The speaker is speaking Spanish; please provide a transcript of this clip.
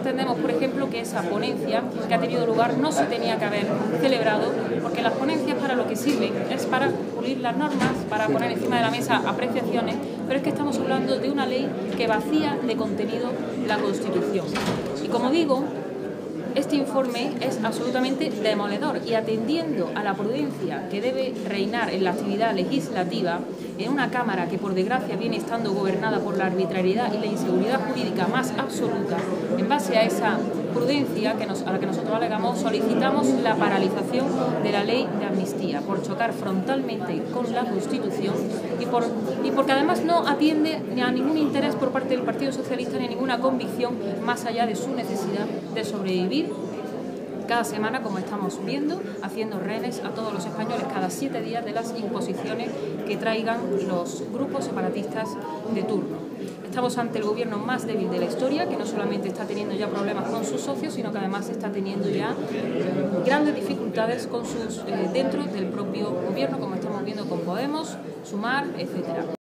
entendemos, por ejemplo, que esa ponencia que ha tenido lugar no se tenía que haber celebrado, porque las ponencias para lo que sirven es para pulir las normas, para poner encima de la mesa apreciaciones, pero es que estamos hablando de una ley que vacía de contenido la Constitución. Y como digo, este informe es absolutamente demoledor y, atendiendo a la prudencia que debe reinar en la actividad legislativa, en una Cámara que por desgracia viene estando gobernada por la arbitrariedad y la inseguridad jurídica más absoluta, en base a esa prudencia a la que nosotros alegamos, solicitamos la paralización de la ley de amnistía por chocar frontalmente con la Constitución y porque además no atiende ni a ningún interés por parte del Partido Socialista ni a ninguna convicción más allá de su necesidad de sobrevivir cada semana, como estamos viendo, haciendo rehenes a todos los españoles cada 7 días de las imposiciones que traigan los grupos separatistas de turno. Estamos ante el gobierno más débil de la historia, que no solamente está teniendo ya problemas con sus socios, sino que además está teniendo ya grandes dificultades con sus dentro del propio gobierno, como estamos viendo con Podemos, Sumar, etcétera.